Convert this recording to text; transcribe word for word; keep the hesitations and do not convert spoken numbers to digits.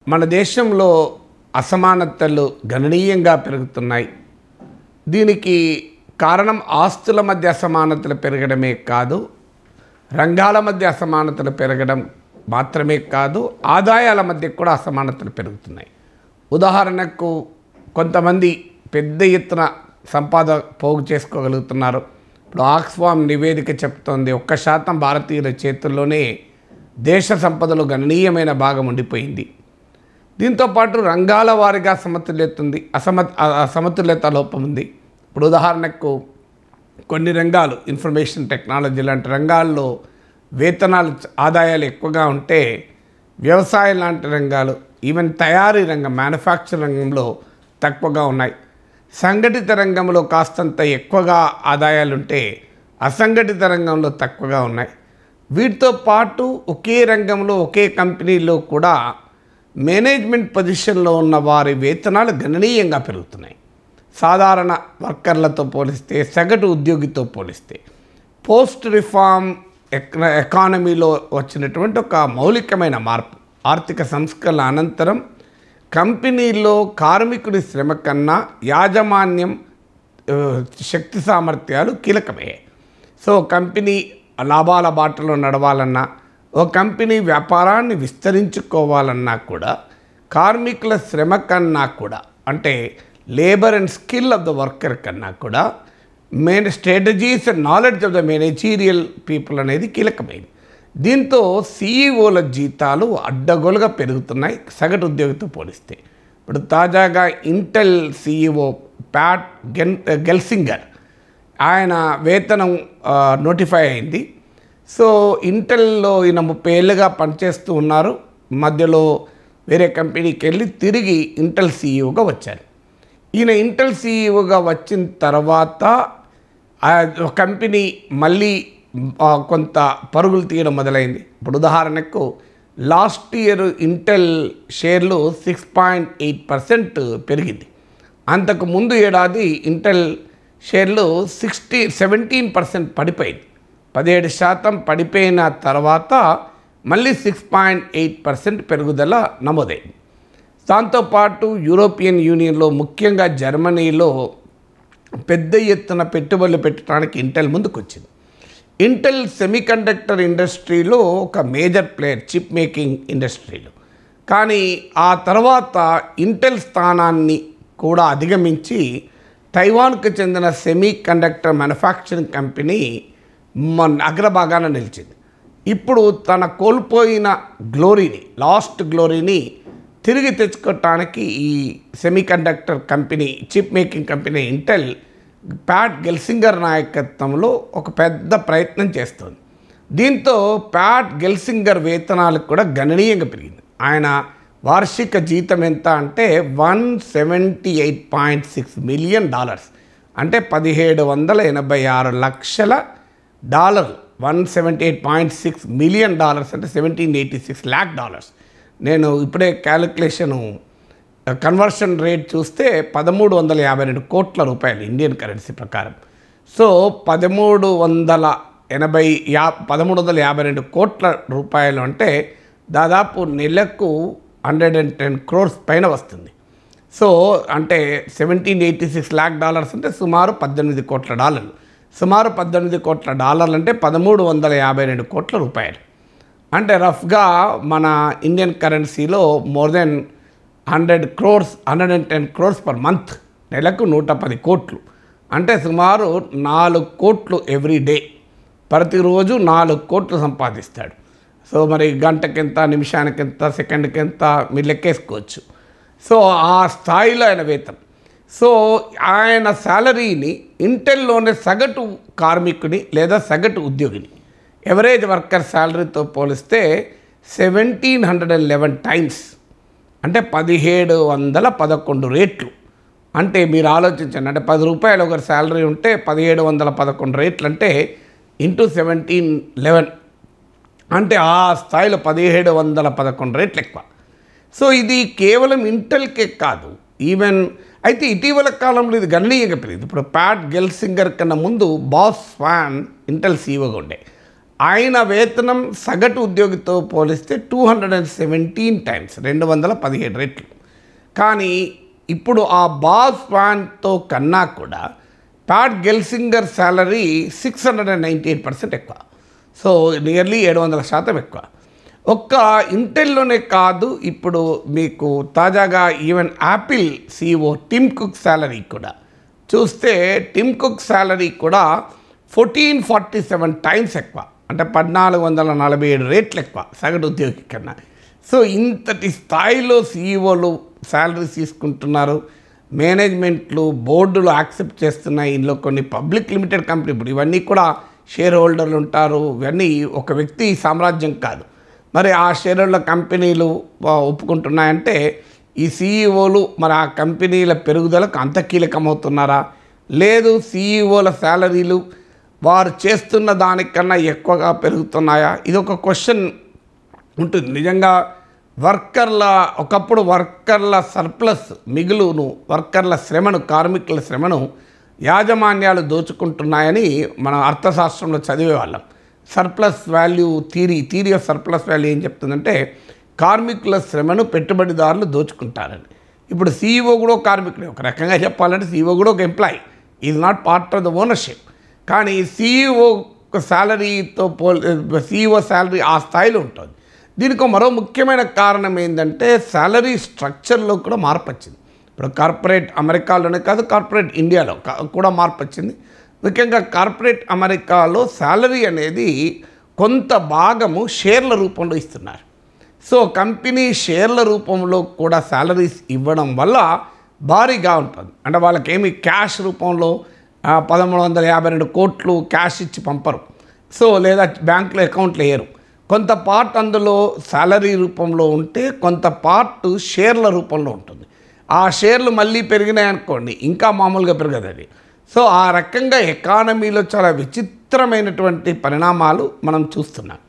మన దేశంలో అసమానతలు గణనీయంగా పెరుగుతున్నాయి. దీనికి కారణం ఆస్తుల మధ్య అసమానతలు పెరగడమే కాదు, రంగాల మధ్య అసమానతలు పెరగడం మాత్రమే కాదు, ఆదాయాల మధ్య కూడా అసమానతలు పెరుగుతున్నాయి. ఉదాహరణకు కొంతమంది పెద్ద ఎత్తున సంపాదన పోగు చేసుకోగలుగుతున్నారు. ఇప్పుడు ఆక్స్ఫామ్ నివేదిక చెప్తోంది ఒక్క శాతం భారతీయుల చేతుల్లోనే దేశ సంపదలో గణనీయమైన భాగం ఉండిపోయింది. దీంతోపాటు రంగాల వారీగా సమతుల్యత ఉంది, అసమ అసమతుల్యత లోపం ఉంది. ఇప్పుడు ఉదాహరణకు కొన్ని రంగాలు, ఇన్ఫర్మేషన్ టెక్నాలజీ లాంటి రంగాల్లో వేతనాలు ఆదాయాలు ఎక్కువగా ఉంటే, వ్యవసాయం లాంటి రంగాలు, ఈవెన్ తయారీ రంగం, మ్యానుఫ్యాక్చరింగ్ రంగంలో తక్కువగా ఉన్నాయి. సంఘటిత రంగంలో కాస్తంత ఎక్కువగా ఆదాయాలుంటే, అసంఘటిత రంగంలో తక్కువగా ఉన్నాయి. వీటితో పాటు ఒకే రంగంలో ఒకే కంపెనీలో కూడా మేనేజ్మెంట్ పొజిషన్లో ఉన్న వారి వేతనాలు గణనీయంగా పెరుగుతున్నాయి. సాధారణ వర్కర్లతో పోలిస్తే, సగటు ఉద్యోగితో పోలిస్తే. పోస్ట్ రిఫార్మ్ ఎకానమీలో వచ్చినటువంటి ఒక మౌలికమైన మార్పు, ఆర్థిక సంస్కరణల అనంతరం కంపెనీలో కార్మికుడి శ్రమ కన్నా యాజమాన్యం శక్తి సామర్థ్యాలు కీలకమయ్యాయి. సో కంపెనీ లాభాల బాటలో నడవాలన్నా, ఓ కంపెనీ వ్యాపారాన్ని విస్తరించుకోవాలన్నా కూడా కార్మికుల శ్రమ కన్నా కూడా, అంటే labour and skill of the worker కన్నా కూడా main strategies and knowledge of the managerial people అనేది కీలకమైంది. దీంతో సీఈఓల జీతాలు అడ్డగోలుగా పెరుగుతున్నాయి సగటు ఉద్యోగితో పోలిస్తే. ఇప్పుడు తాజాగా ఇంటెల్ సీఈఓ ప్యాట్ గెన్ గెల్సింగర్ ఆయన వేతనం నోటిఫై అయింది. సో ఇంటెల్లో ఈయన ముప్పై ఏళ్ళుగా పనిచేస్తూ ఉన్నారు. మధ్యలో వేరే కంపెనీకి వెళ్ళి తిరిగి ఇంటెల్ సీఈఓగా వచ్చారు. ఈయన ఇంటెల్ సీఈఓగా వచ్చిన తర్వాత కంపెనీ మళ్ళీ కొంత పరుగులు తీయడం మొదలైంది. ఇప్పుడు ఉదాహరణకు లాస్ట్ ఇయర్ ఇంటెల్ షేర్లు సిక్స్ పాయింట్ ఎయిట్ పర్సెంట్ పెరిగింది. అంతకు ముందు ఏడాది ఇంటెల్ షేర్లు సిక్స్టీ సెవెంటీన్ పర్సెంట్ పడిపోయింది. పదిహేడు శాతం పడిపోయిన తర్వాత మళ్ళీ సిక్స్ పాయింట్ ఎయిట్ పర్సెంట్ పెరుగుదల నమోదైంది. దాంతోపాటు యూరోపియన్ యూనియన్లో, ముఖ్యంగా జర్మనీలో పెద్ద ఎత్తున పెట్టుబడులు పెట్టడానికి ఇంటెల్ ముందుకు వచ్చింది. ఇంటెల్ సెమీకండక్టర్ ఇండస్ట్రీలో ఒక మేజర్ ప్లేయర్, చిప్ మేకింగ్ ఇండస్ట్రీలో. కానీ ఆ తర్వాత ఇంటెల్ స్థానాన్ని కూడా అధిగమించి తైవాన్కు చెందిన సెమీ కండక్టర్ మ్యానుఫ్యాక్చరింగ్ కంపెనీ మన అగ్రభాగాన నిలిచింది. ఇప్పుడు తన కోల్పోయిన గ్లోరీని, లాస్ట్ గ్లోరీని తిరిగి తెచ్చుకోవటానికి ఈ semiconductor company, chip making company Intel Pat Gelsinger నాయకత్వంలో ఒక పెద్ద ప్రయత్నం చేస్తుంది. దీంతో ప్యాట్ గెల్సింగర్ వేతనాలు కూడా గణనీయంగా పెరిగింది. ఆయన వార్షిక జీతం ఎంత అంటే one seventy eight point six million dollars, అంటే పదిహేడు వందల ఎనభై ఆరు లక్షల డాలర్లు. One seventy eight point six million dollars అంటే seventeen eighty six lakh dollars. నేను ఇప్పుడే క్యాలిక్యులేషను కన్వర్షన్ రేట్ చూస్తే పదమూడు వందల యాభై రెండు కోట్ల రూపాయలు ఇండియన్ కరెన్సీ ప్రకారం. సో పదమూడు వందల ఎనభై యా పదమూడు వందల యాభై రెండు కోట్ల రూపాయలు అంటే దాదాపు నెలకు హండ్రెడ్ అండ్ టెన్ క్రోర్స్ పైన వస్తుంది. సో అంటే seventeen eighty six lakh dollars అంటే సుమారు పద్దెనిమిది కోట్ల డాలర్లు. సుమారు పద్దెనిమిది కోట్ల డాలర్లు అంటే పదమూడు వందల యాభై రెండు కోట్ల రూపాయలు. అంటే రఫ్గా మన ఇండియన్ కరెన్సీలో more than hundred crores hundred and ten crores per month, నెలకు నూట పది కోట్లు అంటే సుమారు నాలుగు కోట్లు ఎవ్రీ డే. ప్రతిరోజు నాలుగు కోట్లు సంపాదిస్తాడు. సో మరి గంటకింత, నిమిషానికింత, సెకండ్కింత మీరు లెక్కేసుకోవచ్చు. సో ఆ స్థాయిలో ఆయన వేతనం. సో ఆయన శాలరీని ఇంటెల్లోనే సగటు కార్మికుని లేదా సగటు ఉద్యోగిని, ఎవరేజ్ వర్కర్ శాలరీతో పోలిస్తే seventeen hundred and eleven times, అంటే పదిహేడు వందల పదకొండు రేట్లు. అంటే మీరు ఆలోచించండి, అంటే పది రూపాయలు ఒకరి శాలరీ ఉంటే పదిహేడు వందల పదకొండు రేట్లు అంటే ఇంటూ సెవెంటీన్ లెవెన్ అంటే ఆ స్థాయిలో పదిహేడు వందల పదకొండు రేట్లు ఎక్కువ. సో ఇది కేవలం ఇంటెల్కే కాదు, ఈవెన్ అయితే ఇటీవల కాలంలో ఇది గణనీయంగా పెరిగింది. ఇప్పుడు ప్యాట్ గెల్సింగర్ కన్నా ముందు బాస్ స్వాన్ ఇంటెల్ సీఈఓగా ఉండే. ఆయన వేతనం సగటు ఉద్యోగితో పోలిస్తే two hundred and seventeen times రెండు వందల పదిహేడు రెట్లు. కానీ ఇప్పుడు ఆ బాస్ స్వాన్తో కన్నా కూడా Pat Gelsinger salary six hundred and ninety eight percent ఎక్కువ. సో నియర్లీ ఏడు వందల శాతం ఎక్కువ. ఒక్క ఇంటెల్లోనే కాదు, ఇప్పుడు మీకు తాజాగా even Apple CEO Tim Cook salary కూడా చూస్తే టిమ్ కుక్ శాలరీ కూడా ఫోర్టీన్ ఫార్టీ సెవెన్ టైమ్స్ ఎక్కువ, అంటే పద్నాలుగు వందల నలభై ఏడు రేట్లు ఎక్కువ సగటు ఉద్యోగి కన్నా. సో ఇంతటి స్థాయిలో సిఇఓలు శాలరీస్ తీసుకుంటున్నారు, మేనేజ్మెంట్లు బోర్డులు యాక్సెప్ట్ చేస్తున్నాయి. ఇందులో కొన్ని పబ్లిక్ లిమిటెడ్ కంపెనీ, ఇప్పుడు ఇవన్నీ కూడా షేర్ హోల్డర్లు ఉంటారు, ఇవన్నీ ఒక వ్యక్తి సామ్రాజ్యం కాదు. మరి ఆ షేర్ హోల్డర్ కంపెనీలు ఒప్పుకుంటున్నాయంటే ఈ సిఇఓలు మరి ఆ కంపెనీల పెరుగుదలకు అంత కీలకమవుతున్నారా, లేదు సిఇఓల శాలరీలు వారు చేస్తున్న దానికన్నా ఎక్కువగా పెరుగుతున్నాయా, ఇది ఒక క్వశ్చన్ ఉంటుంది. నిజంగా వర్కర్ల ఒకప్పుడు వర్కర్ల సర్ప్లస్ మిగులును, వర్కర్ల శ్రమను, కార్మికుల శ్రమను యాజమాన్యాలు దోచుకుంటున్నాయని మనం అర్థశాస్త్రంలో చదివేవాళ్ళం. Surplus value theory theory of surplus value ఏం చెప్తుందంటే కార్మికుల శ్రమను పెట్టుబడిదారులు దోచుకుంటారని. ఇప్పుడు సిఇఓ కూడా కార్మికుడే, ఒక రకంగా చెప్పాలంటే సిఇఓ కూడా ఒక employee, is not part of the ownership. కానీ సిఇఓ శాలరీతో పోల్ సిఇఓ శాలరీ ఆ స్థాయిలో ఉంటుంది. దీనికి మరో ముఖ్యమైన కారణం ఏంటంటే శాలరీ స్ట్రక్చర్లో కూడా మార్పు వచ్చింది. ఇప్పుడు కార్పొరేట్ అమెరికాలోనే కాదు, కార్పొరేట్ ఇండియాలో కూడా మార్పు వచ్చింది. ముఖ్యంగా కార్పొరేట్ అమెరికాలో శాలరీ అనేది కొంత భాగము షేర్ల రూపంలో ఇస్తున్నారు. సో కంపెనీ షేర్ల రూపంలో కూడా శాలరీస్ ఇవ్వడం వల్ల భారీగా ఉంటుంది. అంటే వాళ్ళకేమి క్యాష్ రూపంలో పదమూడు వందల యాభై రెండు కోట్లు క్యాష్ ఇచ్చి పంపరు. సో లేదా బ్యాంకులో అకౌంట్లు వేయరు. కొంత పార్ట్ అందులో శాలరీ రూపంలో ఉంటే కొంత పార్ట్ షేర్ల రూపంలో ఉంటుంది. ఆ షేర్లు మళ్ళీ పెరిగినాయి అనుకోండి, ఇంకా మామూలుగా పెరగదు అది. సో ఆ రకంగా ఎకానమీలో చాలా విచిత్రమైనటువంటి పరిణామాలు మనం చూస్తున్నాం.